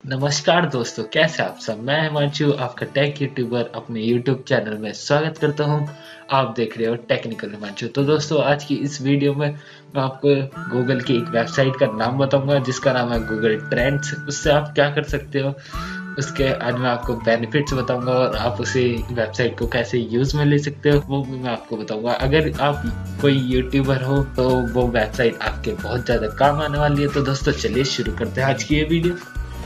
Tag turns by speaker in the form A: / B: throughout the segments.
A: नमस्कार दोस्तों, कैसे आप सब। मैं हिमांशु, आपका टेक यूट्यूबर अपने यूट्यूब चैनल में स्वागत करता हूं। आप देख रहे हो टेक्निकल हिमांशु। तो दोस्तों, आज की इस वीडियो में मैं आपको गूगल की एक वेबसाइट का नाम बताऊंगा जिसका नाम है गूगल ट्रेंड्स। उससे आप क्या कर सकते हो, उसके आज मैं आपको बेनिफिट्स बताऊंगा और आप उसे वेबसाइट को कैसे यूज में ले सकते हो वो भी मैं आपको बताऊंगा। अगर आप कोई यूट्यूबर हो तो वो वेबसाइट आपके बहुत ज़्यादा काम आने वाली है। तो दोस्तों, चलिए शुरू करते हैं आज की ये वीडियो।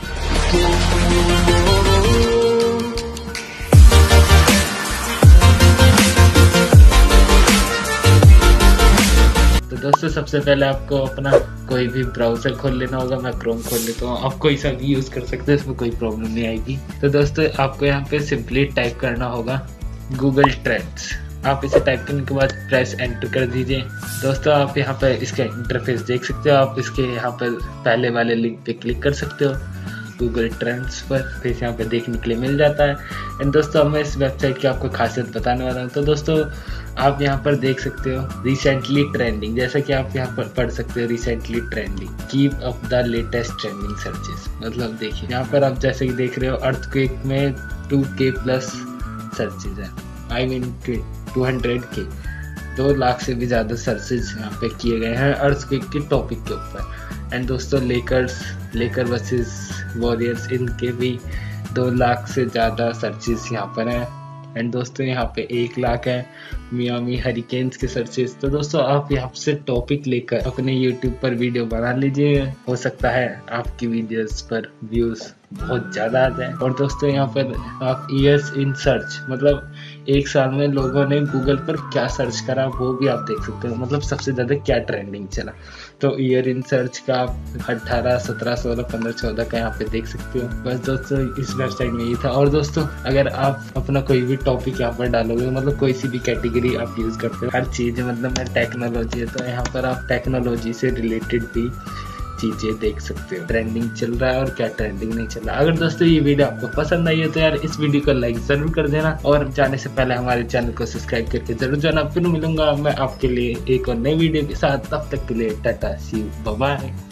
A: तो दोस्तों, सबसे पहले आपको अपना कोई भी ब्राउजर खोल लेना होगा। मैं क्रोम खोल लेता हूँ, आप कोई सा भी यूज कर सकते हैं, इसमें कोई प्रॉब्लम नहीं आएगी। तो दोस्तों, आपको यहाँ पे सिंपली टाइप करना होगा गूगल ट्रेंड्स। आप इसे टाइप करने के बाद प्रेस एंटर कर दीजिए। दोस्तों, आप यहाँ पे इसका इंटरफेस देख सकते हो। आप इसके यहाँ पर पहले वाले लिंक पे क्लिक कर सकते हो गूगल ट्रेंड्स पर, फिर यहाँ पे देखने के लिए मिल जाता है। एंड दोस्तों, अब मैं इस वेबसाइट की आपको खासियत बताने वाला हूँ। तो दोस्तों, आप यहाँ पर देख सकते हो रिसेंटली ट्रेंडिंग, जैसा कि आप यहाँ पर पढ़ सकते हो recently trending, keep up the latest trending searches. मतलब देखिए यहाँ पर आप जैसे कि देख रहे हो, अर्थक्वेक में 2K प्लस सर्चेज है। आई मीन 200K, 2 लाख से भी ज़्यादा सर्चेज यहाँ पे किए गए हैं अर्थक्वेक के टॉपिक के ऊपर। एंड दोस्तों, लेकर वर्सेस वॉरियर्स, इनके भी 2 लाख से ज़्यादा सर्चेज यहाँ पर हैं। एंड दोस्तों, यहाँ पे 1 लाख है मियामी हरिकेन्स के सर्चेज। तो दोस्तों, आप यहाँ से टॉपिक लेकर अपने यूट्यूब पर वीडियो बना लीजिए। हो सकता है आपकी वीडियोस पर व्यूज बहुत ज़्यादा आ जाए। और दोस्तों, यहाँ पर आप ईयर्स इन सर्च, मतलब 1 साल में लोगों ने गूगल पर क्या सर्च करा वो भी आप देख सकते हो। मतलब सबसे ज़्यादा क्या ट्रेंडिंग चला। तो ईयर इन सर्च का आप 18, 17, 16, 15, 14 का यहाँ पे देख सकते हो। बस दोस्तों, इस वेबसाइट में ये था। और दोस्तों, अगर आप अपना कोई भी टॉपिक यहाँ पर डालोगे, मतलब कोई सी भी कैटेगरी आप यूज करते हो, हर चीज़ मतलब मैं टेक्नोलॉजी है, तो यहाँ पर आप टेक्नोलॉजी से रिलेटेड भी चीजें देख सकते हो, ट्रेंडिंग चल रहा है और क्या ट्रेंडिंग नहीं चल रहा। अगर दोस्तों ये वीडियो आपको पसंद आई है तो यार इस वीडियो को लाइक जरूर कर देना और जाने से पहले हमारे चैनल को सब्सक्राइब करके जरूर जाना। फिर मिलूंगा मैं आपके लिए एक और नई वीडियो के साथ। तब तक के लिए tata, see you, bye bye.